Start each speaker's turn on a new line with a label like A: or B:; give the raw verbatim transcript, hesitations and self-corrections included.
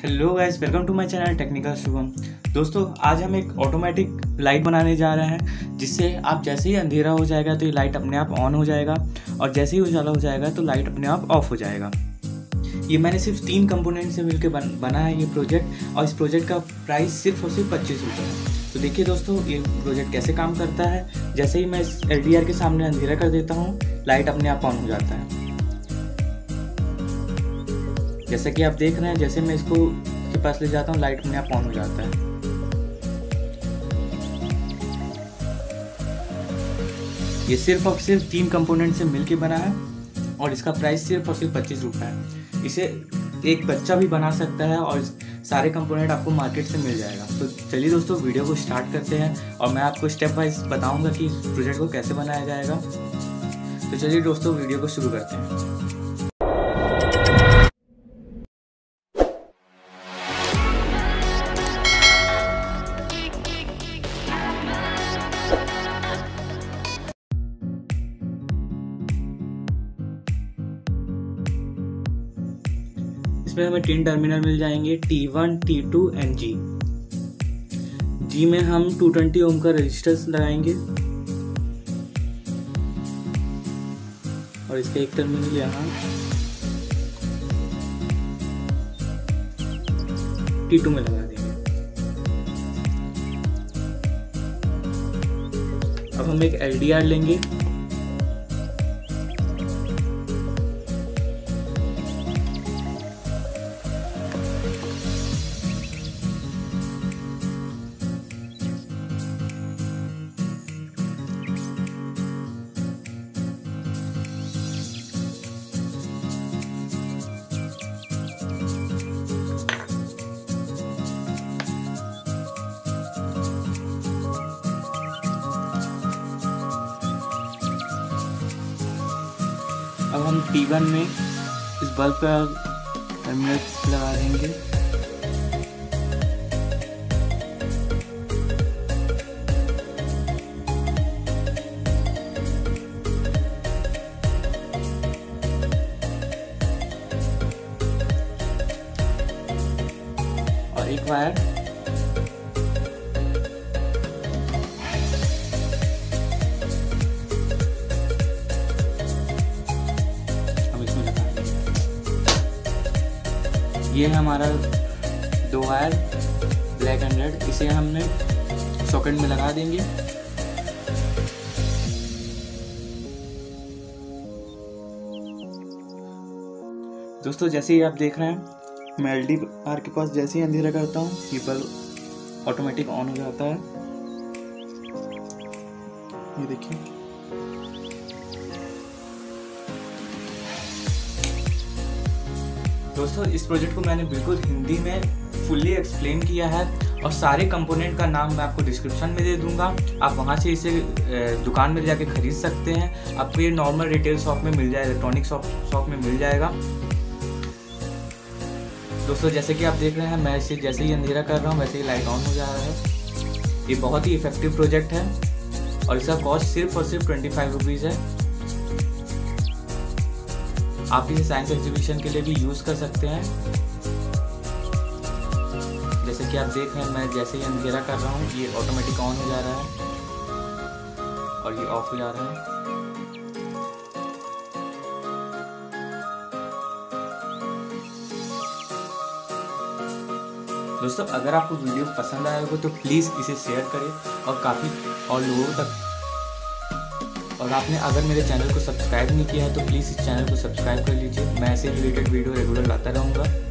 A: Hello guys, welcome to my channel technical Shubham. दोस्तों, आज हम एक ऑटोमेटिक लाइट बनाने जा रहे हैं, जिससे आप जैसे ही अंधेरा हो जाएगा तो ये लाइट अपने आप ऑन हो जाएगा और जैसे ही उजाला हो जाएगा तो लाइट अपने आप ऑफ हो जाएगा। ये मैंने सिर्फ तीन कंपोनेंट से मिलकर बन, बना है ये प्रोजेक्ट, और इस प्रोजेक्ट का प्राइस सिर्फ और सिर्फ पच्चीस रुपये है। तो देखिए दोस्तों, ये प्रोजेक्ट कैसे काम करता है। जैसे ही मैं इस एल डी आर के सामने अंधेरा कर देता हूँ, लाइट अपने आप ऑन हो जाता है। जैसे कि आप देख रहे हैं, जैसे मैं इसको के पास ले जाता हूँ, लाइट अपने आप ऑन हो जाता है। ये सिर्फ और सिर्फ तीन कंपोनेंट से मिलके बना है और इसका प्राइस सिर्फ और सिर्फ पच्चीस रुपये है। इसे एक बच्चा भी बना सकता है और सारे कंपोनेंट आपको मार्केट से मिल जाएगा। तो चलिए दोस्तों, वीडियो को स्टार्ट करते हैं और मैं आपको स्टेप वाइज बताऊंगा कि इस प्रोजेक्ट को कैसे बनाया जाएगा। तो चलिए दोस्तों, वीडियो को शुरू करते हैं। इसमें हमें तीन टर्मिनल मिल जाएंगे, T one, T two and G. G में हम टू ट्वेंटी ओम का रेजिस्टेंस लगाएंगे और इसका एक टर्मिनल यहाँ टी टू में लगा देंगे। अब हम एक एल डी आर लेंगे अब हम टी वन में इस बल्ब का टर्मिनल लगा देंगे। और एक वायर ये है हमारा दो वायर ब्लैक एंड रेड, इसे हमने सॉकेट में लगा देंगे। दोस्तों, जैसे ही आप देख रहे हैं, मैं एल डी आर के पास जैसे ही अंधेरा करता हूँ, ये बल्ब ऑटोमेटिक ऑन हो जाता है। ये देखिए, दोस्तों इस प्रोजेक्ट को मैंने बिल्कुल हिंदी में फुल्ली एक्सप्लेन किया है और सारे कंपोनेंट का नाम मैं आपको डिस्क्रिप्शन में दे दूंगा। आप वहां से इसे दुकान में जाके खरीद सकते हैं। आपको ये नॉर्मल रिटेल शॉप में मिल जाएगा, इलेक्ट्रॉनिक शॉप शॉप में मिल जाएगा। दोस्तों, जैसे कि आप देख रहे हैं, मैं इसे जैसे ही अंधेरा कर रहा हूँ वैसे ही लाइट ऑन हो जा रहा है। ये बहुत ही इफेक्टिव प्रोजेक्ट है और इसका कॉस्ट सिर्फ और सिर्फ ट्वेंटी फाइव रुपीज़ है। आप इसे साइंस एग्जीबिशन के लिए भी यूज़ कर सकते हैं। जैसे कि आप देख रहे हैं, मैं जैसे ही अंधेरा कर रहा हूँ, ये ऑटोमेटिक ऑन हो जा रहा है और ये ऑफ हो जा रहा है। दोस्तों, अगर आपको वीडियो पसंद आया हो तो प्लीज़ इसे शेयर करें और काफ़ी और लोगों तक। और आपने अगर मेरे चैनल को सब्सक्राइब नहीं किया है तो प्लीज़ इस चैनल को सब्सक्राइब कर लीजिए। मैं ऐसे रिलेटेड वीडियो रेगुलर लाता रहूँगा।